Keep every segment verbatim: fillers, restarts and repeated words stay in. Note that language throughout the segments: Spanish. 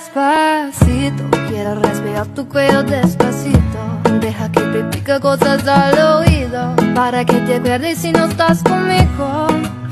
Despacito, quiero respirar tu cuello despacito. Deja que te diga cosas al oído, para que te acuerdes si no estás conmigo.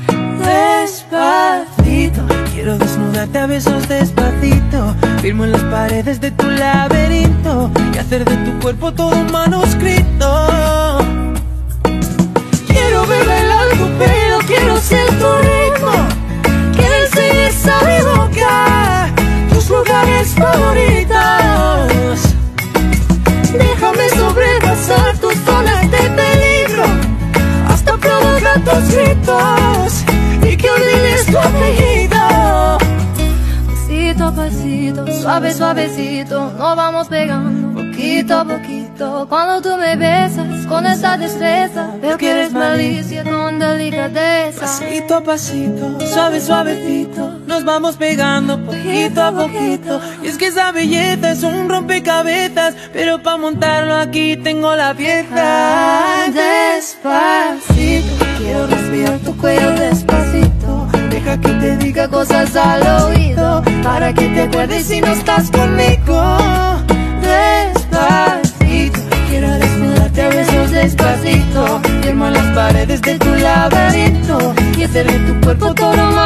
Despacito, quiero desnudarte a besos despacito. Firmo en las paredes de tu laberinto y hacer de tu cuerpo todo un manuscrito. Quiero bailar tu pelo, quiero ser tu ritmo. Que me enseñes a mi boca tus lugares favoritos. Déjame sobrepasar tus zonas de peligro, hasta provocar tus gritos y que olvides tu apellido. Pasito a pasito, suave suavecito, nos vamos pegando poquito a poquito. Cuando tú me besas con esa destreza, veo que eres malicia con delicadeza. Pasito a pasito, suave suavecito, nos vamos pegando poquito a poquito. Y es que esa belleza es un rompecabezas, pero pa' montarlo aquí tengo la pieza. Despacito, quiero respirar tu cuello despacito. Deja que te diga cosas al oído, para que te acuerdes si no estás conmigo. Despacito, quiero desnudarte a besos despacito. Firmo en las paredes de tu laberinto y hacer de tu cuerpo todo